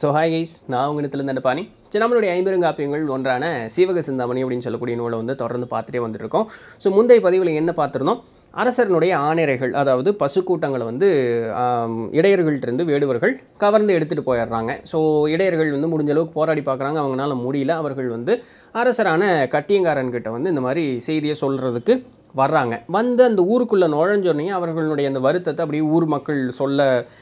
So hi guys, நான் உங்க Nithilan Dhandapani. நம்மளுடைய ஐம்பெருங்காப்பியங்கள் ஒன்றான சீவக சிந்தாமணி அப்படின்னு சொல்லக்கூடிய நூலை வந்து தொடர்ந்து பார்த்துட்டே வந்துட்டு இருக்கோம். ஸோ முந்தைய பதிவில் என்ன பார்த்துருந்தோம், அரசனுடைய ஆணையர்கள், அதாவது பசுக்கூட்டங்களை வந்து இடையர்கள்ட்டிருந்து வேடுவர்கள் கவர்ந்து எடுத்துகிட்டு போயிடுறாங்க. ஸோ இடையர்கள் வந்து முடிஞ்ச அளவுக்கு போராடி பார்க்குறாங்க, அவங்களால முடியல. அவர்கள் வந்து அரசரான கட்டியங்காரன்கிட்ட வந்து இந்த மாதிரி செய்தியை சொல்கிறதுக்கு வர்றாங்க. வந்து அந்த ஊருக்குள்ளே நுழைஞ்சோடனே அவர்களுடைய அந்த வருத்தத்தை அப்படியே ஊர் மக்கள் சொல்ல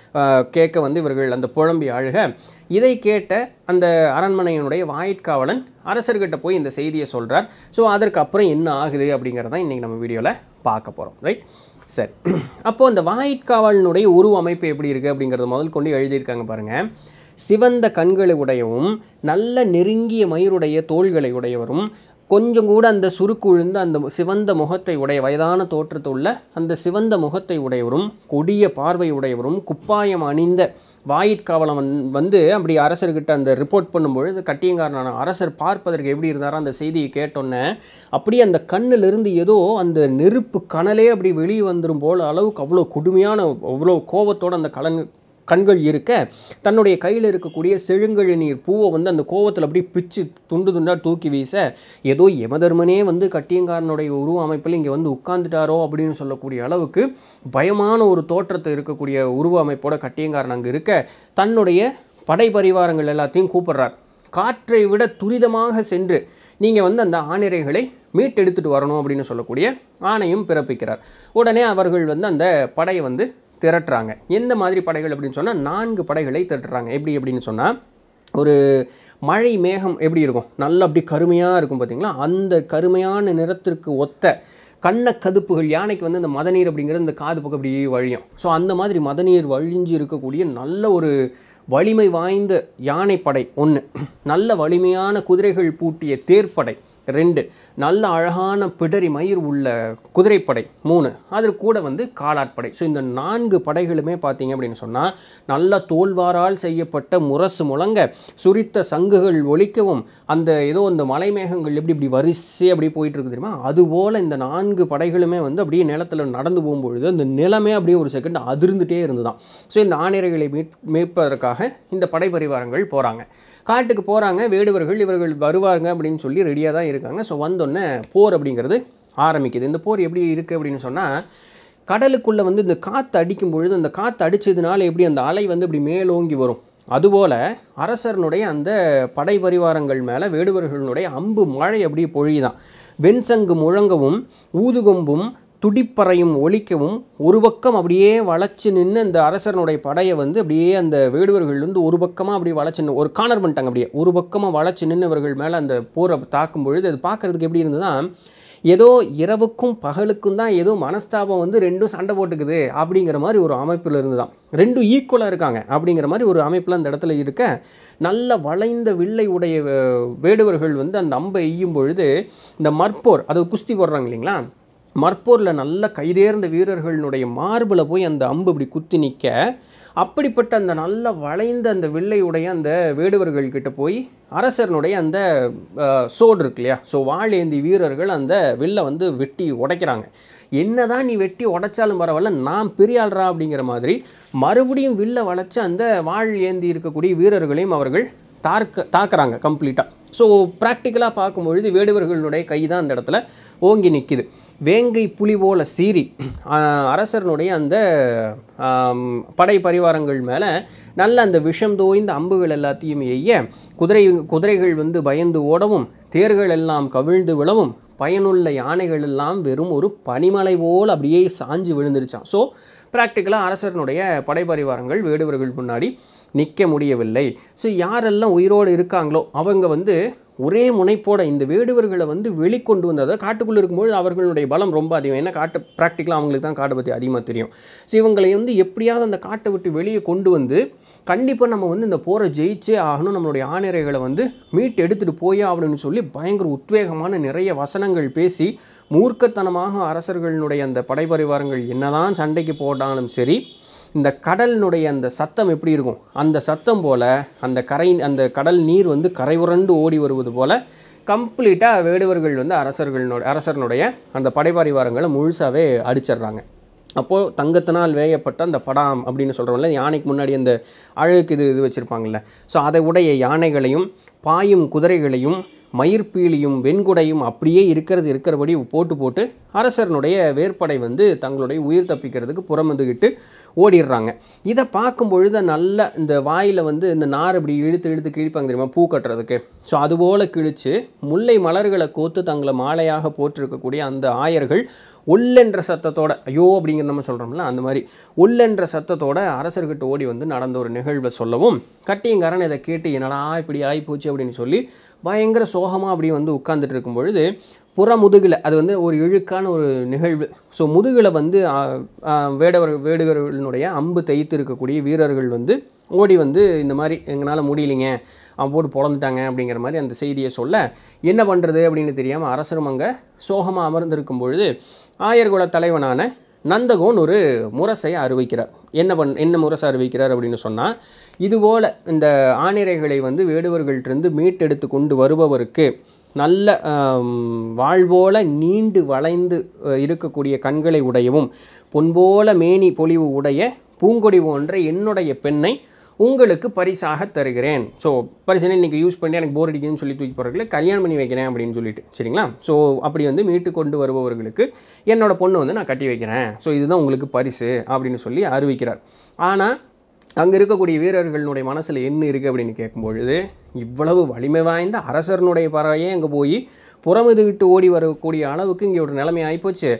கேட்க வந்து இவர்கள் அந்த புழம்பி அழுக, இதை கேட்ட அந்த அரண்மனையினுடைய வாயிற்காவலன் அரசர்கிட்ட போய் இந்த செய்தியை சொல்கிறார். ஸோ அதற்கப்புறம் என்ன ஆகுது அப்படிங்கிறதான் இன்றைக்கி நம்ம வீடியோவில் பார்க்க போகிறோம். ரைட், சரி. அப்போது அந்த வாயிற்காவலனுடைய உருவ அமைப்பு எப்படி இருக்குது அப்படிங்கிறத முதல் கொண்டு எழுதியிருக்காங்க பாருங்கள். சிவந்த கண்களை உடையவும் நல்ல நெருங்கிய மயிருடைய தோள்களை உடையவரும் கொஞ்சம் கூட அந்த சுருக்கு விழுந்த அந்த சிவந்த முகத்தை உடைய வயதான தோற்றத்துள்ள அந்த சிவந்த முகத்தை உடையவரும் கொடிய பார்வை உடையவரும் குப்பாயம் அணிந்த வாயிற்காவலன் வந்து அப்படி அரசர்கிட்ட அந்த ரிப்போர்ட் பண்ணும்பொழுது கட்டியங்காரனான அரசர் பார்ப்பதற்கு எப்படி இருந்தாரோ அந்த செய்தியை கேட்டோன்னே அப்படியே அந்த கண்ணிலிருந்து ஏதோ அந்த நெருப்பு கனலே அப்படி வெளியே வந்துடும் போல் அளவுக்கு அவ்வளோ கொடுமையான அவ்வளோ கோபத்தோடு அந்த கண்கள் இருக்க, தன்னுடைய கையில் இருக்கக்கூடிய செழுங்கழி நீர் பூவை வந்து அந்த கோவத்தில் அப்படி பிச்சு துண்டு துண்டாக தூக்கி வீச, ஏதோ யமதர்மனே வந்து கட்டியங்காரனுடைய உருவ அமைப்பில் இங்கே வந்து உட்கார்ந்துட்டாரோ அப்படின்னு சொல்லக்கூடிய அளவுக்கு பயமான ஒரு தோற்றத்தை இருக்கக்கூடிய உருவ அமைப்போட கட்டியங்காரன் அங்கே இருக்க, தன்னுடைய படை பரிவாரங்கள் எல்லாத்தையும் கூப்பிடுறார். காற்றை விட துரிதமாக சென்று நீங்கள் வந்து அந்த ஆணிரைகளை மீட்டெடுத்துட்டு வரணும் அப்படின்னு சொல்லக்கூடிய ஆணையும் பிறப்பிக்கிறார். உடனே அவர்கள் வந்து அந்த படையை வந்து திரட்டுறாங்க. எந்த மாதிரி படைகள் அப்படின்னு சொன்னால் 4 படைகளை திரட்டுறாங்க. எப்படி அப்படின்னு சொன்னால், ஒரு மழை மேகம் எப்படி இருக்கும், நல்லா அப்படி கருமையாக இருக்கும் பார்த்தீங்களா, அந்த கருமையான நிறத்திற்கு ஒத்த கதுப்புகள், யானைக்கு வந்து இந்த மதநீர் அப்படிங்கிறது இந்த காது பக்கம் அப்படியே வழியும். ஸோ அந்த மாதிரி மதநீர் வழிஞ்சு இருக்கக்கூடிய நல்ல ஒரு வலிமை வாய்ந்த யானைப்படை 1, நல்ல வலிமையான குதிரைகள் பூட்டிய தேர்ப்படை 2, நல்ல அழகான பிடரி மயிர் உள்ள குதிரைப்படை 3, அதற்கு கூட வந்து காலாட்படை. ஸோ இந்த 4 படைகளுமே பார்த்தீங்க அப்படின்னு சொன்னால் நல்ல தோல்வாரால் செய்யப்பட்ட முரசு முழங்க சுரித்த சங்குகள் ஒலிக்கவும், அந்த ஏதோ இந்த மலைமேகங்கள் எப்படி இப்படி வரிசை அப்படி போயிட்டு இருக்கு தெரியுமா, அதுபோல் இந்த 4 படைகளுமே வந்து அப்படியே நிலத்தில் நடந்து போகும்பொழுது அந்த நிலமே அப்படியே ஒரு செகண்ட் அதிர்ந்துகிட்டே இருந்துதான். ஸோ இந்த ஆணிரைகளை மீட்பதற்காக இந்த படை பரிவாரங்கள் போகிறாங்க, காட்டுக்கு போகிறாங்க. வேடுவர்கள் இவர்கள் வருவாங்க அப்படின்னு சொல்லி ரெடியாக தான் இருக்காங்க. ஸோ வந்தோடனே போர் அப்படிங்கிறது ஆரம்பிக்குது. இந்த போர் எப்படி இருக்குது அப்படின்னு சொன்னால், கடலுக்குள்ளே வந்து இந்த காற்று அடிக்கும் பொழுது அந்த காற்று அடித்ததுனால எப்படி அந்த அலை வந்து இப்படி மேலோங்கி வரும், அதுபோல் அரசனுடைய அந்த படை பரிவாரங்கள் மேலே வேடுவர்களுடைய அம்பு மழை அப்படியே பொழியுதான். வெண்சங்கு முழங்கவும் ஊதுகொம்பும் துடிப்பறையும் ஒலிக்கவும் ஒரு பக்கம் அப்படியே வளைச்சு நின்று அந்த அரசனுடைய படையை வந்து அப்படியே அந்த வேடுவர்கள் வந்து ஒரு பக்கமாக அப்படி வளைச்சு ஒரு கார்னர் பண்ணிட்டாங்க. அப்படியே ஒரு பக்கமாக வளைச்சு நின்றவர்கள் மேலே அந்த போரை தாக்கும் பொழுது அது பார்க்குறதுக்கு எப்படி இருந்ததுன்னா, ஏதோ இரவுக்கும் பகலுக்கும் தான் ஏதோ மனஸ்தாபம் வந்து ரெண்டும் சண்டை போட்டுக்குது அப்படிங்கிற மாதிரி ஒரு அமைப்பில் இருந்து தான், ரெண்டும் ஈக்குவலாக இருக்காங்க அப்படிங்கிற மாதிரி ஒரு அமைப்பில் அந்த இடத்துல இருக்க, நல்ல வளைந்த வில்லை உடைய வேடுவர்கள் வந்து அந்த அம்பை எய்யும் பொழுது இந்த மற்போர், அது குஸ்தி போடுறாங்க இல்லைங்களா, மற்போரில் நல்ல கைதேர்ந்த வீரர்களுடைய மார்பில் போய் அந்த அம்பு இப்படி குத்தி நிற்க, அப்படிப்பட்ட அந்த நல்ல வளைந்த அந்த வில்லையுடைய அந்த வேடுவர்கள்கிட்ட போய் அரசனுடைய அந்த சோடு இருக்கு இல்லையா, ஸோ வாள் ஏந்தி வீரர்கள் அந்த வில்லை வந்து வெட்டி உடைக்கிறாங்க. என்னதான் நீ வெட்டி உடைச்சாலும் பரவாயில்ல, நான் பெரிய ஆள்றா அப்படிங்கிற மாதிரி மறுபடியும் வில்லை வளைச்சு அந்த வாள் ஏந்தி இருக்கக்கூடிய வீரர்களையும் அவர்கள் தாக்குறாங்க கம்ப்ளீட்டாக. ஸோ ப்ராக்டிக்கலாக பார்க்கும்பொழுது வேடுவர்களுடைய கை தான் அந்த இடத்துல ஓங்கி நிற்கிது. வேங்கை புலி போல சீறி அரசனுடைய அந்த படை பரிவாரங்கள் மேலே நல்ல அந்த விஷம் தோய்ந்த அம்புகள் எல்லாத்தையும் எய்ய, குதிரைகள் வந்து பயந்து ஓடவும், தேர்கள் எல்லாம் கவிழ்ந்து விழவும், பயனுள்ள யானைகள் எல்லாம் வெறும் ஒரு பனிமலை போல் அப்படியே சாஞ்சு விழுந்துருச்சான். ஸோ ப்ராக்டிக்கலாக அரசனுடைய படைபரிவாரங்கள் வேடுவர்கள் முன்னாடி நிற்க முடியவில்லை. ஸோ யாரெல்லாம் உயிரோடு இருக்காங்களோ அவங்க வந்து ஒரே முனைப்போட இந்த வேடுவர்களை வந்து வெளிக்கொண்டு வந்ததை, காட்டுக்குள்ளே இருக்கும்போது அவர்களுடைய பலம் ரொம்ப அதிகம். ஏன்னா ப்ராக்டிக்கலாக அவங்களுக்கு தான் காட்டை பற்றி அதிகமாக தெரியும். ஸோ இவங்களை வந்து எப்படியாவது அந்த காட்டை விட்டு வெளியே கொண்டு வந்து கண்டிப்பாக நம்ம வந்து இந்த போரை ஜெயிச்சே ஆகணும், நம்மளுடைய ஆணிரைகளை வந்து மீட்டு எடுத்துகிட்டு போயே அப்படின்னு சொல்லி பயங்கர உத்வேகமான நிறைய வசனங்கள் பேசி மூர்க்கத்தனமாக அரசர்களுடைய அந்த படைபரிவாரங்கள் என்னதான் சண்டைக்கு போட்டாலும் சரி, இந்த கடலினுடைய அந்த சத்தம் எப்படி இருக்கும், அந்த சத்தம் போல் அந்த கடல் நீர் வந்து கரை உரண்டு ஓடி வருவது போல் கம்ப்ளீட்டாக வேடுவர்கள் வந்து அரசனுடைய அந்த படைபரிவாரங்களை முழுசாகவே அடிச்சிடுறாங்க. அப்போது தங்கத்தினால் வேயப்பட்ட அந்த படாம் அப்படின்னு சொல்கிறோம்ல, யானைக்கு முன்னாடி அந்த அழகுக்கு இது வச்சுருப்பாங்கள்ல, ஸோ அதை உடைய யானைகளையும் பாயும் குதிரைகளையும் மயிர்பீலியும் வெண்குடையும் அப்படியே இருக்கிறபடி போட்டு அரசனுடைய வேற்படை வந்து தங்களுடைய உயிர் தப்பிக்கிறதுக்கு புறமுதுகிட்டு ஓடிடுறாங்க. இதை பார்க்கும் பொழுது நல்ல இந்த வாயில் வந்து இந்த நார் இப்படி இழுத்து கிழிப்பாங்க தெரியுமா, பூ கட்டுறதுக்கு. ஸோ அதுபோல் கிழித்து முல்லை மலர்களை கோத்து தங்களை மாலையாக போட்டிருக்கக்கூடிய அந்த ஆயர்கள் உள்ளென்ற சத்தத்தோட, ஐயோ அப்படிங்கிற நம்ம சொல்கிறோம்ல, அந்த மாதிரி உள்ளென்ற சத்தத்தோட அரசர்கிட்ட ஓடி வந்து நடந்த ஒரு நிகழ்வை சொல்லவும், கட்டியங்காரன் இதை கேட்டு என்னடா இப்படி ஆகிப்போச்சு அப்படின்னு சொல்லி பயங்கர சோகமாக அப்படி வந்து உட்கார்ந்துட்டு இருக்கும் பொழுது புறமுதுகில், அது வந்து ஒரு இழுக்கான ஒரு நிகழ்வு. ஸோ முதுகில் வந்து வேடுவர்களுடைய அம்பு தைத்து இருக்கக்கூடிய வீரர்கள் வந்து ஓடி வந்து இந்த மாதிரி எங்களால் முடியலைங்க, அவன் போட்டு பொழந்துட்டாங்க அப்படிங்கிற மாதிரி அந்த செய்தியை சொல்ல, என்ன பண்ணுறது அப்படின்னு தெரியாமல் அரசரும் அங்கே சோகமாக அமர்ந்திருக்கும் பொழுது ஆயர்குல தலைவனான நந்தகோன் ஒரு முரசை அறிவிக்கிறார். என்ன முரசை அறிவிக்கிறார் அப்படின்னு சொன்னால், இதுபோல் இந்த ஆணிரைகளை வந்து வேடுவர்கள்ட்டிருந்து மீட்டெடுத்து கொண்டு வருபவருக்கு நல்ல வாழ்போல நீண்டு வளைந்து இருக்கக்கூடிய கண்களை உடையவும் பொன்போல மேனி பொலிவு உடைய பூங்கொடி போன்ற என்னுடைய பெண்ணை உங்களுக்கு பரிசாக தருகிறேன். ஸோ பரிசனை இன்றைக்கி யூஸ் பண்ணி எனக்கு போர் அடிக்குதுன்னு சொல்லி தூக்கி போகிறவர்களை கல்யாணம் பண்ணி வைக்கிறேன் அப்படின்னு சொல்லிட்டு, சரிங்களா. ஸோ அப்படி வந்து மீட்டு கொண்டு வருபவர்களுக்கு என்னோட பொண்ணு வந்து நான் கட்டி வைக்கிறேன், ஸோ இதுதான் உங்களுக்கு பரிசு அப்படின்னு சொல்லி அறிவிக்கிறார். ஆனால் அங்கே இருக்கக்கூடிய வீரர்களுடைய மனசில் என்ன இருக்குது அப்படின்னு கேட்கும்பொழுது, இவ்வளவு வலிமை வாய்ந்த அரசனுடைய பறவையே அங்கே போய் புறமுதுகிட்டு ஓடி வரக்கூடிய அளவுக்கு இங்கே ஒரு நிலைமை ஆகிப்போச்சு.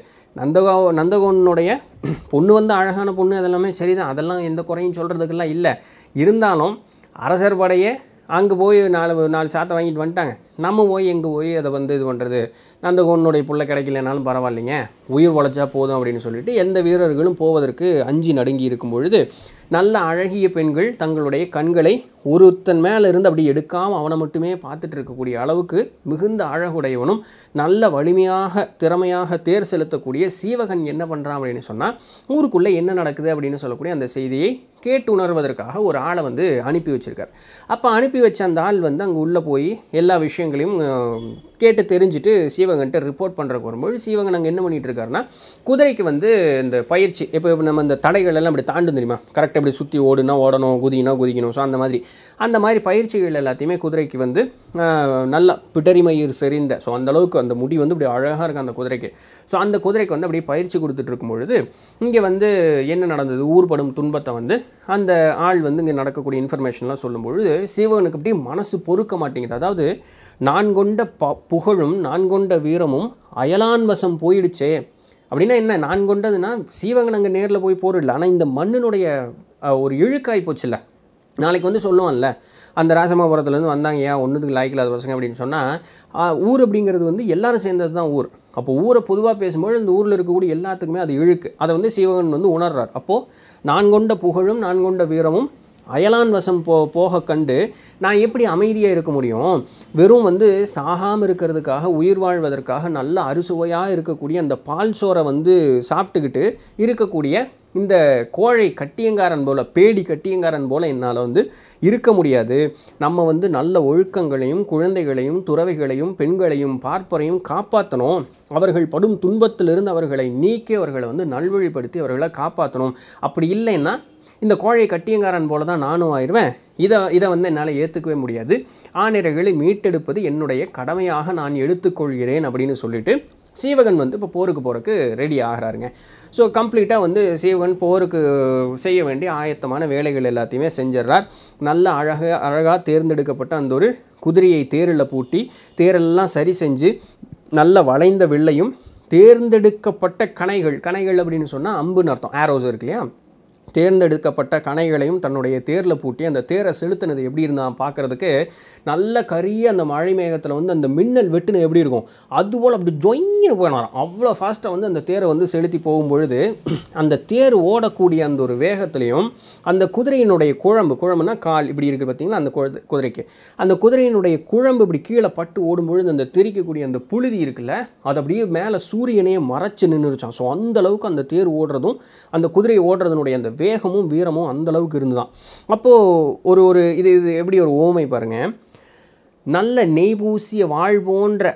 நந்தகோனுடைய பொண்ணு வந்து அழகான பொண்ணு, அதெல்லாமே சரிதான், அதெல்லாம் எந்த குறையும் சொல்கிறதுக்கெல்லாம் இல்லை. இருந்தாலும் அரசர் படையே அங்கே போய் நாலு சாத்தை வாங்கிட்டு வந்துட்டாங்க, நம்ம போய் எங்கே போய் அதை வந்து இது பண்ணுறது, நந்தகோனுடைய புள்ள கிடைக்கலனாலும் பரவாயில்லைங்க, உயிர் உழைச்சா போதும் அப்படின்னு சொல்லிட்டு எந்த வீரர்களும் போவதற்கு அஞ்சி நடுங்கி இருக்கும் பொழுது, நல்ல அழகிய பெண்கள் தங்களுடைய கண்களை ஒருத்தன் மேலே இருந்து அப்படி எடுக்காமல் அவனை மட்டுமே பார்த்துட்டு இருக்கக்கூடிய அளவுக்கு மிகுந்த அழகுடையவனும் நல்ல வலிமையாக திறமையாக தேர் செலுத்தக்கூடிய சீவகன் என்ன பண்ணுறான் அப்படின்னு சொன்னால், ஊருக்குள்ளே என்ன நடக்குது அப்படின்னு சொல்லக்கூடிய அந்த செய்தியை கேட்டு உணர்வதற்காக ஒரு ஆளை வந்து அனுப்பி வச்சுருக்கார். அப்போ அனுப்பி வச்ச அந்த ஆள் வந்து அங்கே உள்ளே போய் எல்லா விஷயங்களையும் கேட்டு தெரிஞ்சுட்டு சீவகன்ட்ட ரிப்போர்ட் பண்ணுறக்கு வரும்போது, சீவகன் அங்கே என்ன பண்ணிகிட்டு இருக்காருன்னா, குதிரைக்கு வந்து இந்த பயிற்சி, இப்போ நம்ம இந்த தடைகள் எல்லாம் அப்படி தாண்டும் தெரியுமா, கரெக்டாக இப்படி சுற்றி ஓடணும், குதிக்கணும். ஸோ அந்த மாதிரி பயிற்சிகள் எல்லாத்தையுமே குதிரைக்கு வந்து நல்லா பிடரிமயிர் செறிந்த, ஸோ அந்தளவுக்கு அந்த முடி வந்து இப்படி அழகாக இருக்குது அந்த குதிரைக்கு. ஸோ அந்த குதிரைக்கு வந்து அப்படியே பயிற்சி கொடுத்துட்டு இருக்கும் பொழுது இங்கே வந்து என்ன நடந்தது, ஊர்படும் துன்பத்தை வந்து அந்த ஆள் வந்து இங்கே நடக்கக்கூடிய இன்ஃபர்மேஷன்லாம் சொல்லும்பொழுது சீவகனுக்கு அப்படியே மனசு பொறுக்க மாட்டேங்குது. அதாவது நான் கொண்ட புகழும் நான் கொண்ட வீரமும் அயலான் வசம் போயிடுச்சே அப்படின்னா என்ன, நான் கொண்டதுன்னா சீவகன் அங்கே நேரில் போய் போரிடல, ஆனால் இந்த மண்ணினுடைய ஒரு இழுக்காய் போச்சுல்ல. நாளைக்கு வந்து சொல்லுவான்ல, அந்த ராசமாபுரத்துலேருந்து வந்தாங்க ஏன் ஒன்றுத்துக்கு லாய்க்கில்லாத பசங்க அப்படின்னு சொன்னால், ஊர் அப்படிங்கிறது வந்து எல்லாரும் சேர்ந்தது தான் ஊர். அப்போ ஊரை பொதுவாக பேசும்போது இந்த ஊரில் இருக்கக்கூடிய எல்லாத்துக்குமே அது இழுக்கு, அதை வந்து சீவகன் வந்து உணர்றார். அப்போது நான் கொண்ட புகழும் நான் கொண்ட வீரமும் அயலான் வசம் போக கண்டு நான் எப்படி அமைதியாக இருக்க முடியும், வெறும் வந்து சாகாமல் இருக்கிறதுக்காக உயிர் வாழ்வதற்காக நல்ல அறுசுவையாக இருக்கக்கூடிய அந்த பால் சோறை வந்து சாப்பிட்டுக்கிட்டு இருக்கக்கூடிய இந்த கோழை கட்டியங்காரன் போல், பேடி கட்டியங்காரன் போல் என்னால் வந்து இருக்க முடியாது. நம்ம வந்து நல்ல ஒழுக்கங்களையும் குழந்தைகளையும் துறவிகளையும் பெண்களையும் பார்ப்பரையும் காப்பாற்றணும், அவர்கள் படும் துன்பத்திலிருந்து அவர்களை நீக்கி அவர்களை வந்து நல்வழிப்படுத்தி அவர்களை காப்பாற்றணும். அப்படி இல்லைன்னா இந்த கோழை கட்டியங்காரன் போல தான் நானும் ஆயிடுவேன். இதை வந்து என்னால் ஏற்றுக்கவே முடியாது. ஆணிரைகளை மீட்டெடுப்பது என்னுடைய கடமையாக நான் எடுத்துக்கொள்கிறேன் அப்படின்னு சொல்லிட்டு சீவகன் வந்து இப்போ போருக்கு ரெடி ஆகிறாருங்க. ஸோ கம்ப்ளீட்டாக வந்து சீவகன் போருக்கு செய்ய வேண்டிய ஆயத்தமான வேலைகள் எல்லாத்தையுமே செஞ்சிடறார். நல்ல அழகாக தேர்ந்தெடுக்கப்பட்ட அந்த ஒரு குதிரையை தேரில் பூட்டி தேரெல்லாம் சரி செஞ்சு நல்ல வளைந்த வில்லையும் தேர்ந்தெடுக்கப்பட்ட கணைகள் அப்படின்னு சொன்னால் அம்புன்னு அர்த்தம், ஆரோஸ் இருக்கு இல்லையா, தேர்ந்தெடுக்கப்பட்ட கணைகளையும் தன்னுடைய தேரில் பூட்டி அந்த தேரை செலுத்தினது எப்படி இருந்தால் பார்க்குறதுக்கு நல்ல கரிய அந்த மழை மேகத்தில் வந்து அந்த மின்னல் வெட்டுனது எப்படி இருக்கும் அதுபோல் அப்படி ஜொயின்னு போயினாராம். அவ்வளோ ஃபாஸ்ட்டாக வந்து அந்த தேரை வந்து செலுத்தி போகும்பொழுது அந்த தேர் ஓடக்கூடிய அந்த ஒரு வேகத்துலேயும் அந்த குதிரையினுடைய குழம்புனா கால் இப்படி இருக்குது பார்த்தீங்களா, அந்த குதிரைக்கு அந்த குதிரையினுடைய குழம்பு இப்படி கீழே பட்டு ஓடும்பொழுது அந்த தெரிக்கக்கூடிய அந்த புழுதி இருக்குல்ல, அது அப்படியே மேலே சூரியனையே மறைச்சு நின்றுச்சான். ஸோ அந்தளவுக்கு அந்த தேர் ஓடுறதும் அந்த குதிரை ஓடுறதுனுடைய அந்த வேகமும் வீரமும் அந்தளவுக்கு இருந்துதான். அப்போது இது எப்படி ஒரு ஓமை பாருங்கள், நல்ல நெய் பூசிய வாழ் போன்ற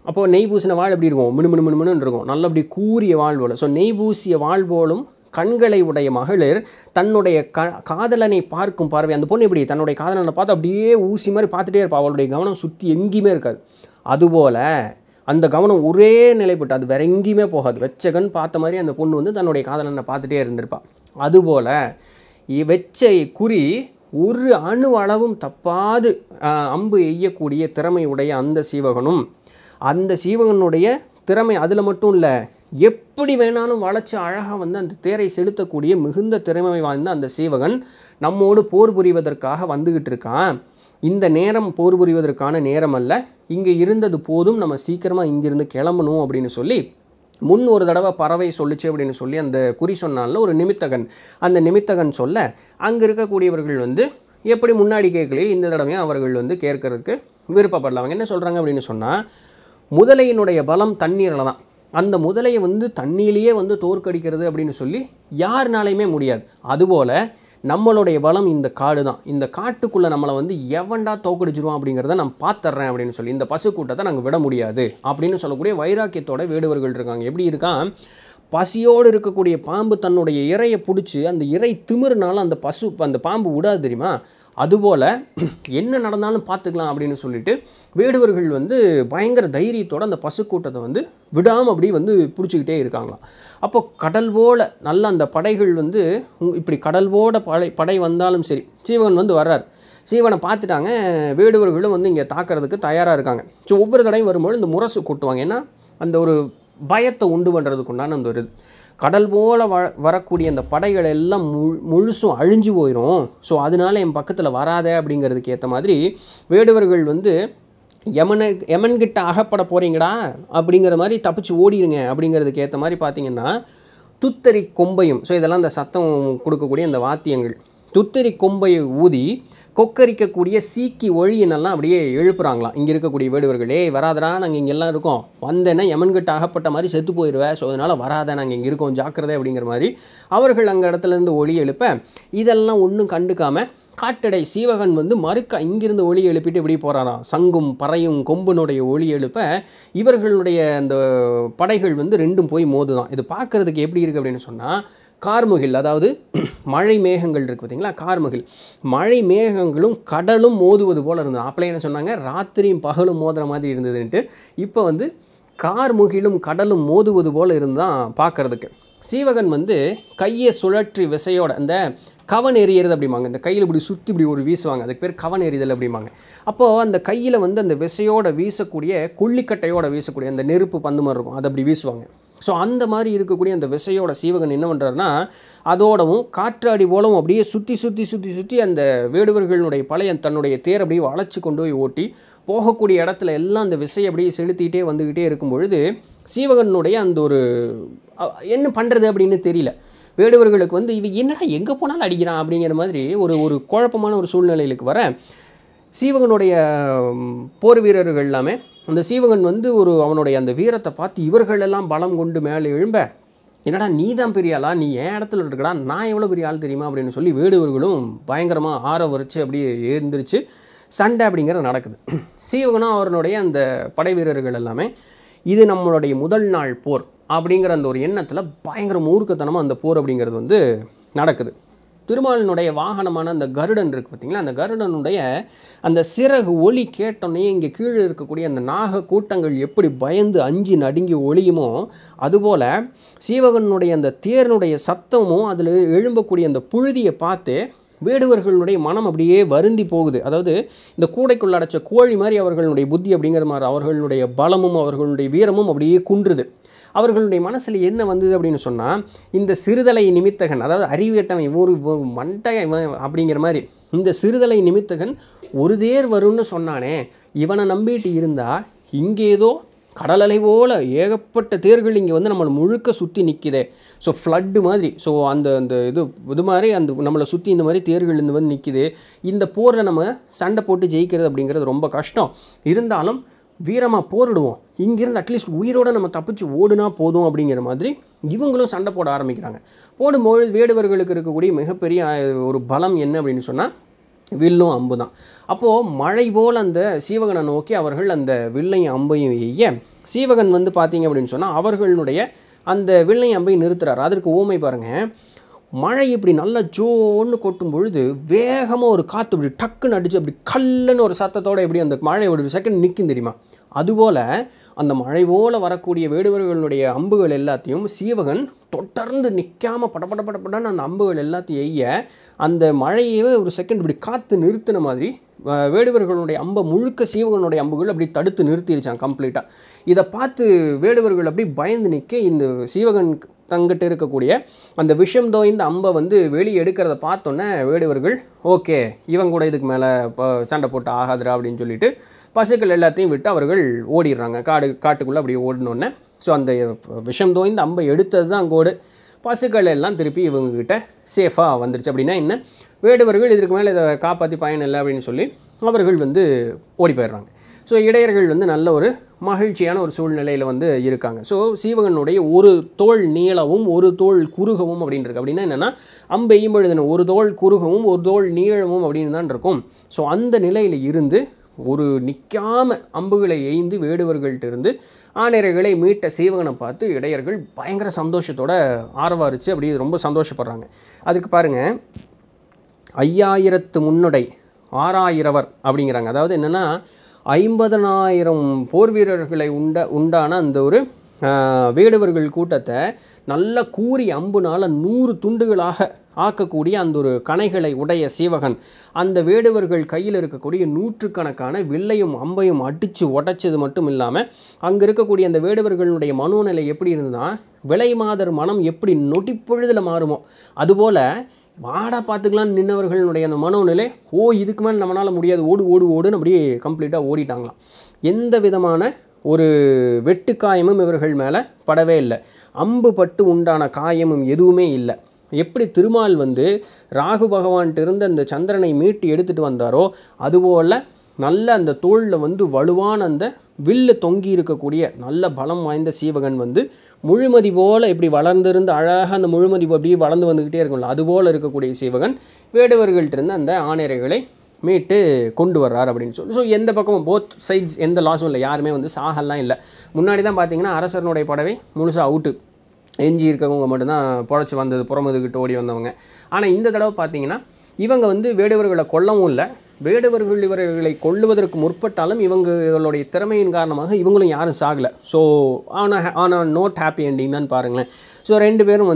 அப்போது நெய் பூசின வாள் எப்படி இருக்கும்? மினு இருக்கும், நல்ல அப்படி கூரிய வாள் போல். ஸோ நெய் பூசிய வாள் போலும் கண்களை உடைய மகளிர் தன்னுடைய காதலனை பார்க்கும் பார்வை. அந்த பொண்ணு எப்படி தன்னுடைய காதலனை பார்த்து அப்படியே ஊசி மாதிரி பார்த்துட்டே இருப்பாள். அவளுடைய கவனம் சுற்றி எங்கேயுமே இருக்காது. அதுபோல் அந்த கவனம் ஒரே நிலைப்பட்டு அது வேற எங்கேயுமே போகாது. வெச்ச கண் பார்த்த மாதிரி அந்த பொண்ணு வந்து தன்னுடைய காதலனை பார்த்துட்டே இருந்திருப்பாள். அதுபோல் வெச்ச குறி ஒரு அணு அளவும் தப்பாது அம்பு எய்யக்கூடிய திறமை உடைய அந்த சீவகனும், அந்த சீவகனுடைய திறமை அதில் மட்டும் இல்லை, எப்படி வேணாலும் வளைச்சி அழகாக வந்து அந்த தேரை செலுத்தக்கூடிய மிகுந்த திறமை வாய்ந்த அந்த சீவகன் நம்மோடு போர் புரிவதற்காக வந்துக்கிட்டு இருக்கான். இந்த நேரம் போர் புரிவதற்கான நேரம் அல்ல, இங்கே இருந்தது போதும், நம்ம சீக்கிரமாக இங்கிருந்து கிளம்பணும் அப்படின்னு சொல்லி முன் ஒரு தடவை பறவை சொல்லிச்சு அப்படின்னு சொல்லி அந்த குறி சொன்னால ஒரு நிமித்தகன், அந்த நிமித்தகன் சொல்ல அங்கே இருக்கக்கூடியவர்கள் வந்து எப்படி முன்னாடி கேட்கலையே இந்த தடவையும் அவர்கள் வந்து கேட்கறதுக்கு விருப்பப்படலாம். அவங்க என்ன சொல்கிறாங்க அப்படின்னு சொன்னால், முதலையினுடைய பலம் தண்ணீரில் தான், அந்த முதலையை வந்து தண்ணியிலேயே வந்து தோற்கடிக்கிறது அப்படின்னு சொல்லி யாருனாலையுமே முடியாது. அதுபோல் நம்மளுடைய பலம் இந்த காடு தான், இந்த காட்டுக்குள்ளே நம்மளை வந்து எவன்டா தோக்கடிச்சிருவோம் அப்படிங்கிறத நான் பார்த்துட்றேன் அப்படின்னு சொல்லி இந்த பசு கூட்டத்தை நாங்கள் விட முடியாது அப்படின்னு சொல்லக்கூடிய வைராக்கியத்தோட வேடுவர்கள் இருக்காங்க. எப்படி இருக்கான், பசியோடு இருக்கக்கூடிய பாம்பு தன்னுடைய இரையை பிடிச்சி அந்த இறை திமிருனாலும் அந்த பாம்பு விடாது தெரியுமா, அதுபோல் என்ன நடந்தாலும் பார்த்துக்கலாம் அப்படின்னு சொல்லிட்டு வேடுவர்கள் வந்து பயங்கர தைரியத்தோடு அந்த பசுக்கூட்டத்தை வந்து விடாமல் அப்படி வந்து பிடிச்சிக்கிட்டே இருக்காங்களாம். அப்போ கடல் போல் நல்ல அந்த படைகள் வந்து இப்படி கடல் போட படை வந்தாலும் சரி, சீவகன் வந்து வர்றார், சீவனை பார்த்துட்டாங்க, வேடுவர்களும் வந்து இங்கே தாக்கிறதுக்கு தயாராக இருக்காங்க. ஸோ ஒவ்வொரு தடையும் வரும்போது இந்த முரசு கூட்டுவாங்க. ஏன்னா அந்த ஒரு பயத்தை உண்டு பண்ணுறதுக்கு உண்டான அந்த ஒரு கடல் போல் வரக்கூடிய அந்த படைகள் எல்லாம் முழுசும் அழிஞ்சு போயிடும். ஸோ அதனால என் பக்கத்தில் வராத அப்படிங்கிறதுக்கு ஏற்ற மாதிரி வேடுவர்கள் வந்து யமன்கிட்ட அகப்பட போகிறீங்கடா அப்படிங்கிற மாதிரி தப்பிச்சு ஓடிடுங்க அப்படிங்கிறதுக்கு ஏற்ற மாதிரி பார்த்தீங்கன்னா துத்தரி கொம்பையும், ஸோ இதெல்லாம் அந்த சத்தம் கொடுக்கக்கூடிய அந்த வாத்தியங்கள், துத்தரி கொம்பையை ஊதி கொக்கரிக்கக்கூடிய சீக்கி ஒழியினெல்லாம் அப்படியே எழுப்புறாங்களாம் இங்கே இருக்கக்கூடிய வேடுவர்களே, வராதரா நாங்கள் இங்கெல்லாம் இருக்கோம், வந்தேன்னா யமன்கிட்ட அகப்பட்ட மாதிரி செத்து போயிடுவேன், ஸோ அதனால் வராத நாங்கள் இங்கே இருக்கோம் ஜாக்கிரதை அப்படிங்கிற மாதிரி அவர்கள் அங்கே இடத்துலேருந்து ஒளி எழுப்ப இதெல்லாம் ஒன்றும் கண்டுக்காமல் காட்டடை சீவகன் வந்து மறுக்க இங்கிருந்து ஒளி எழுப்பிட்டு இப்படி போகிறாராம். சங்கும் பறையும் கொம்புனுடைய ஒளி எழுப்ப இவர்களுடைய அந்த படைகள் வந்து ரெண்டும் போய் மோதுதான். இது பார்க்குறதுக்கு எப்படி இருக்குது அப்படின்னு சொன்னால், கார்முகில், அதாவது மழை மேகங்கள் இருக்குது பார்த்தீங்களா, கார்முகில் மழை மேகங்களும் கடலும் மோதுவது போல் இருந்தது. அப்பளே என்ன சொன்னாங்க, ராத்திரியும் பகலும் மோதுற மாதிரி இருந்ததுன்ட்டு. இப்போ வந்து கார்முகிலும் கடலும் மோதுவது போல் இருந்தால் பார்க்குறதுக்கு. சீவகன் வந்து கையை சுழற்றி விசையோட அந்த கவன் எறியறது அப்படிம்பாங்க, இந்த கையில் இப்படி சுற்றி இப்படி ஒரு வீசுவாங்க, அதுக்கு பேர் கவன் எறிதல் அப்படிம்பாங்க. அப்போது அந்த கையில் வந்து அந்த விசையோட வீசக்கூடிய கொல்லிக்கட்டையோட வீசக்கூடிய அந்த நெருப்பு பந்து மாதிரி இருக்கும், அதை அப்படி வீசுவாங்க. ஸோ அந்த மாதிரி இருக்கக்கூடிய அந்த விசையோட சீவகன் என்ன பண்ணுறாருன்னா, அதோடவும் காற்றாடி போலவும் அப்படியே சுற்றி அந்த வேடுவர்களுடைய பழைய தன்னுடைய தேர் அப்படியே வளைச்சி கொண்டு போய் ஓட்டி போகக்கூடிய இடத்துல எல்லாம் அந்த விசையை அப்படியே செலுத்திக்கிட்டே வந்துக்கிட்டே இருக்கும் பொழுது சீவகனுடைய அந்த ஒரு என்ன பண்ணுறது அப்படின்னு தெரியல. வேடுவர்களுக்கு வந்து இவ என்னடா எங்கே போனாலும் அடிக்கிறான் அப்படிங்கிற மாதிரி ஒரு குழப்பமான ஒரு சூழ்நிலைகளுக்கு வர சீவகனுடைய போர் வீரர்கள் எல்லாமே அந்த சீவகன் வந்து அவனுடைய அந்த வீரத்தை பார்த்து இவர்களெல்லாம் பலம் கொண்டு மேலே எழும்ப, என்னடா நீ தான் பெரிய ஆளா, நீ என் இடத்துல இருக்கடா, நான் எவ்வளோ பெரிய ஆள் தெரியுமா அப்படின்னு சொல்லி வேடுவர்களும் பயங்கரமாக ஆரவரிச்சு அப்படியே எழுந்திரிச்சு சண்டை அப்படிங்கிறது நடக்குது. சீவகனும் அவனுடைய அந்த படை வீரர்கள் எல்லாமே இது நம்மளுடைய முதல் நாள் போர் அப்படிங்கிற அந்த ஒரு எண்ணத்தில் பயங்கர மூர்க்கத்தனமாக அந்த போர் அப்படிங்கிறது வந்து நடக்குது. திருமாலினுடைய வாகனமான அந்த கருடன் இருக்குது பார்த்திங்களா, அந்த கருடனுடைய அந்த சிறகு ஒளி கேட்டோன்னே இங்கே கீழே இருக்கக்கூடிய அந்த நாக கூட்டங்கள் எப்படி பயந்து அஞ்சு நடுங்கி ஒளியுமோ, அதுபோல் சீவகனுடைய அந்த தேர்னுடைய சத்தமும் அதில் எழும்பக்கூடிய அந்த புழுதியை பார்த்து வேடுவர்களுடைய மனம் அப்படியே வருந்தி போகுது. அதாவது இந்த கூடைக்குள்ள அடைச்ச கோழி மாதிரி அவர்களுடைய புத்தி அப்படிங்கிற மாதிரி அவர்களுடைய பலமும் அவர்களுடைய வீரமும் அப்படியே குன்றுது. அவர்களுடைய மனசில் என்ன வந்தது அப்படின்னு சொன்னால், இந்த சிறுதலை நிமித்தகன், அதாவது அறிவேட்டவன் ஒரு மண்டையன் அப்படிங்கிற மாதிரி இந்த சிறுதலை நிமித்தகன் ஒரு தேர் வரும்னு சொன்னானே, இவனை நம்பிட்டு இருந்தால் இங்கே ஏதோ கடலலை போல் ஏகப்பட்ட தேர்கள் இங்கே வந்து நம்மளை முழுக்க சுற்றி நிற்கிதே. ஸோ ஃப்ளட்டு மாதிரி, ஸோ அந்த இது மாதிரி அந்த நம்மளை சுற்றி இந்த மாதிரி தேர்கள் இந்த வந்து நிற்கிது. இந்த போரில் நம்ம சண்டை போட்டு ஜெயிக்கிறது அப்படிங்கிறது ரொம்ப கஷ்டம். இருந்தாலும் வீரமாக போரிடுவோம், இங்கேருந்து அட்லீஸ்ட் உயிரோடு நம்ம தப்பிச்சு ஓடுனா போதும் அப்படிங்கிற மாதிரி இவங்களும் சண்டை போட ஆரம்பிக்கிறாங்க. போடும்போது வேடுவர்களுக்கு இருக்கக்கூடிய மிகப்பெரிய ஒரு பலம் என்ன அப்படின்னு சொன்னால் வில்லும் அம்பு தான். அப்போது மழை போல் அந்த சீவகனை நோக்கி அவர்கள் அந்த வில்லையும் அம்பையும் எய்ய சீவகன் வந்து பார்த்தீங்க அப்படின்னு சொன்னால் அவர்களுடைய அந்த வில்லை அம்பை நிறுத்துறாரு. அதற்கு ஊமை பாருங்கள், மழை இப்படி நல்லா ஜோன்னு கொட்டும் பொழுது வேகமாக ஒரு காற்று இப்படி டக்குன்னு அடித்து அப்படி கல்லுன்னு ஒரு சத்தத்தோடு எப்படி அந்த மழை ஒரு செகண்ட் நிற்கும் தெரியுமா? அதுபோல் அந்த மழை போல் வரக்கூடிய வேடுவர்களுடைய அம்புகள் எல்லாத்தையும் சீவகன் தொடர்ந்து நிற்காமல் படப்படன்னு அந்த அம்புகள் எல்லாத்தையும் எய்ய அந்த மழையவே ஒரு செகண்ட் இப்படி காற்று நிறுத்தின மாதிரி வேடுவர்களுடைய அம்பை முழுக்க சீவகனுடைய அம்புகள் அப்படி தடுத்து நிறுத்திடுச்சான் கம்ப்ளீட்டாக. இதை பார்த்து வேடுவர்கள் அப்படி பயந்து நிற்க இந்த சீவகன் தங்கிட்ட இருக்கக்கூடிய அந்த விஷம் தோய்ந்த அம்பை வந்து வெளியே எடுக்கிறத பார்த்தோன்னே வேடுவர்கள் ஓகே இவங்க கூட இதுக்கு மேலே சண்டை போட்டு ஆகாதுரா அப்படின்னு சொல்லிட்டு பசுக்கள் எல்லாத்தையும் விட்டு அவர்கள் ஓடிடுறாங்க. காட்டுக்குள்ளே அப்படி ஓடினோடனே ஸோ அந்த விஷம் தோய்ந்த அம்பை எடுத்தது தான் கோடு. பசுக்கள் எல்லாம் திருப்பி இவங்ககிட்ட சேஃபாக வந்துருச்சு. அப்படின்னா என்ன, வேடுவர்கள் இதற்கு மேலே இதை காப்பாற்றி பயன் இல்லை அப்படின்னு சொல்லி அவர்கள் வந்து ஓடி போயிடுறாங்க. ஸோ இடையர்கள் வந்து நல்ல ஒரு மகிழ்ச்சியான ஒரு சூழ்நிலையில் வந்து இருக்காங்க. ஸோ சீவகனுடைய ஒரு தோள் நீளவும் ஒரு தோள் குறுகவும் அப்படின்னு இருக்கு. அப்படின்னா என்னென்னா அம்பெய்யும் பொழுதுன ஒரு தோள் குறுகவும் ஒரு தோள் நீளவும் அப்படின்னு தான் இருக்கும். ஸோ அந்த நிலையில் இருந்து ஒரு நிற்காம அம்புகளை எய்ந்து வேடுவர்கள்ட்ட இருந்து ஆணையர்களை மீட்ட சீவகனை பார்த்து இடையர்கள் பயங்கர சந்தோஷத்தோடு ஆரவாரித்து அப்படி ரொம்ப சந்தோஷப்படுறாங்க. அதுக்கு பாருங்கள், 5000 முன்னுடை 6000 அப்படிங்கிறாங்க. அதாவது என்னென்னா 50,000 போர் வீரர்களை உண்டான அந்த ஒரு வேடுவர்கள் கூட்டத்தை நல்ல கூறி அம்புனால் 100 துண்டுகளாக ஆக்கக்கூடிய அந்த ஒரு கணைகளை உடைய சீவகன் அந்த வேடுவர்கள் கையில் இருக்கக்கூடிய 100கணக்கான வில்லையும் அம்பையும் அடித்து உடைச்சது மட்டும் இல்லாமல் அங்கே இருக்கக்கூடிய அந்த வேடுவர்களுடைய மனோநிலை எப்படி இருந்ததுன்னா, விலை மாதர் மனம் எப்படி நொடிப்பொழுதில் மாறுமோ அதுபோல் வாடா பார்த்துக்கலான்னு நின்னவர்களுடைய அந்த மனோநிலை இதுக்கு மேலே நம்மளால் முடியாது ஓடுன்னு அப்படியே கம்ப்ளீட்டாக ஓடிட்டாங்களாம். எந்த விதமான ஒரு வெட்டு காயமும் இவர்கள் மேலே படவே இல்லை. அம்பு பட்டு உண்டான காயமும் எதுவுமே இல்லை. எப்படி திருமால் வந்து ராகு பகவான்ட்டு இருந்த அந்த சந்திரனை மீட்டு எடுத்துகிட்டு வந்தாரோ அதுபோல் நல்ல அந்த தோளில் வந்து வலுவான அந்த வில்லு தொங்கி இருக்கக்கூடிய நல்ல பலம் வாய்ந்த சீவகன் வந்து முழுமதி போல் இப்படி வளர்ந்திருந்து அழகாக அந்த முழுமதி அப்படியே வளர்ந்து வந்துக்கிட்டே இருக்கும்ல அதுபோல் இருக்கக்கூடிய சீவகன் வேடுவர்கள்ட்ட இருந்து அந்த ஆணையர்களை மீட்டு கொண்டு வர்றார் அப்படின்னு சொல்லி. ஸோ எந்த பக்கமும் போத் சைட்ஸ் எந்த லாஸும் இல்லை, யாருமே வந்து சாகலாம் இல்லை. முன்னாடி தான் பார்த்தீங்கன்னா அரசனுடைய படவை முழுசாக அவுட்டு, எஞ்சி இருக்கவங்க மட்டும்தான் பொழைச்சி வந்தது, புறமுதுகிட்டு ஓடி வந்தவங்க. ஆனால் இந்த தடவை பார்த்தீங்கன்னா இவங்க வந்து வேடுவர்களை கொல்லவும் இல்லை, வேடுவர்கள் இவர்களை கொல்லுவதற்கு முற்பட்டாலும் இவங்களுடைய திறமையின் காரணமாக இவங்களும் யாரும் சாகலை. ஸோ ஆனால் நோட் ஹாப்பி எண்டிங் தான் பாருங்களேன். ஸோ ரெண்டு பேரும்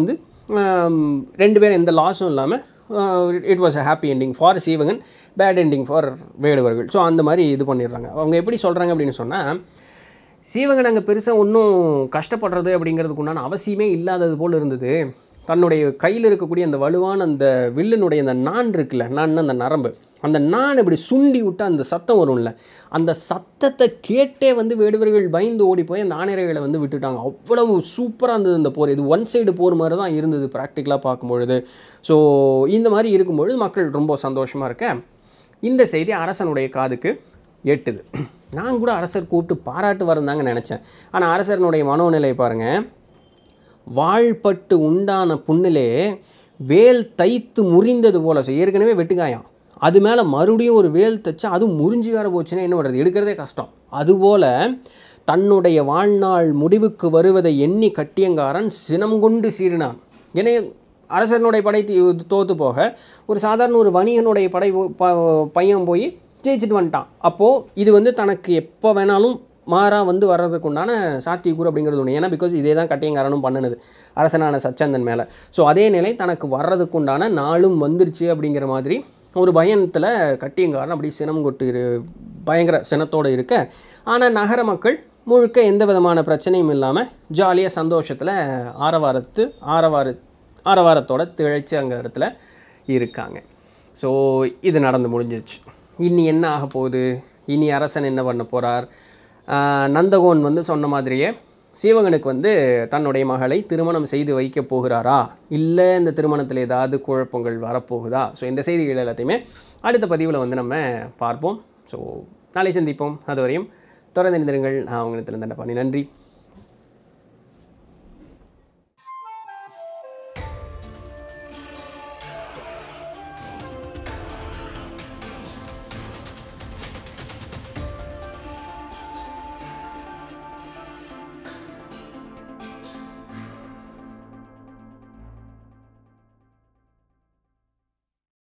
எந்த லாஸும் இல்லாமல் it was a happy ending for Seevagan, bad ending for வேடுவர்கள். ஸோ அந்த மாதிரி இது பண்ணிடுறாங்க. அவங்க எப்படி சொல்கிறாங்க அப்படின்னு சொன்னால், சீவகன் அங்கே பெருசாக ஒன்றும் கஷ்டப்படுறது அப்படிங்கிறதுக்கு உண்டான அவசியமே இல்லாதது போல் இருந்தது. தன்னுடைய கையில் இருக்கக்கூடிய அந்த வலுவான அந்த வில்லினுடைய அந்த நான் இருக்குல்ல, அந்த நரம்பு, அந்த நான் இப்படி சுண்டி விட்டு அந்த சத்தம் வரும்ல, அந்த சத்தத்தை கேட்டே வந்து வேடுவர்கள் பயந்து ஓடி போய் அந்த ஆணையர்களை வந்து விட்டுட்டாங்க. அவ்வளவு சூப்பராக இருந்தது அந்த போர். இது ஒன் சைடு போர் மாதிரி தான் இருந்தது ப்ராக்டிக்கலாக பார்க்கும்பொழுது. ஸோ இந்த மாதிரி இருக்கும்பொழுது மக்கள் ரொம்ப சந்தோஷமாக இருக்க இந்த செய்தி அரசனுடைய காதுக்கு எட்டுது. நான் கூட அரசர் கூப்பிட்டு பாராட்டு வரந்தாங்க நினச்சேன். ஆனால் அரசனுடைய மனோநிலை பாருங்கள், வாழ்பட்டு உண்டான புண்ணிலே வேல் தைத்து முறிந்தது போல. ஸோ ஏற்கனவே வெட்டுக்காயம், அது மேலே மறுபடியும் ஒரு வேல் தைச்சா அது முறிஞ்சு வேறு போச்சுன்னா என்ன பண்ணுறது, எடுக்கிறதே கஷ்டம். அதுபோல் தன்னுடைய வாழ்நாள் முடிவுக்கு வருவதை எண்ணி கட்டியங்காரன் சினம் கொண்டு சீறினான். ஏன்னா அரசனுடைய படை தோற்று போக ஒரு சாதாரண ஒரு வணிகனுடைய பையன் போய் ஜெயிச்சுட்டு வந்துட்டான். அப்போது இது வந்து தனக்கு எப்போ வேணாலும் மாறாக வந்து வர்றதுக்குண்டான சாத்தியக்கூறு அப்படிங்கிறது ஒன்று. ஏன்னா பிகாஸ் இதே தான் கட்டியங்காரனும் பண்ணினது அரசனான சச்சந்தன் மேலே. ஸோ அதே நிலை தனக்கு வர்றதுக்குண்டான நாளும் வந்துருச்சு அப்படிங்கிற மாதிரி ஒரு பயத்தில் கட்டியங்காரன் அப்படி சினம் கொட்டு பயங்கர சினத்தோடு இருக்க, ஆனால் நகர மக்கள் முழுக்க எந்த விதமான பிரச்சனையும் இல்லாமல் ஜாலியாக சந்தோஷத்தில் ஆரவாரத்தோட திளைச்சி அங்கே இடத்துல இருக்காங்க. ஸோ இது நடந்து முடிஞ்சிருச்சு. இனி என்ன ஆக போகுது, இனி அரசன் என்ன பண்ண போகிறார்? நந்தகோன் வந்து சொன்ன மாதிரியே சீவகனுக்கு வந்து தன்னுடைய மகளை திருமணம் செய்து வைக்கப் போகிறாரா, இல்லை இந்த திருமணத்தில் ஏதாவது குழப்பங்கள் வரப்போகுதா? ஸோ இந்த செய்திகள் எல்லாத்தையுமே அடுத்த பதிவில் வந்து நம்ம பார்ப்போம். ஸோ நாளை சந்திப்போம். அதுவரையும் தொடர்ந்து இணைந்திருங்கள். நான் உங்கள் நித்திலன் தண்டபாணி. நன்றி.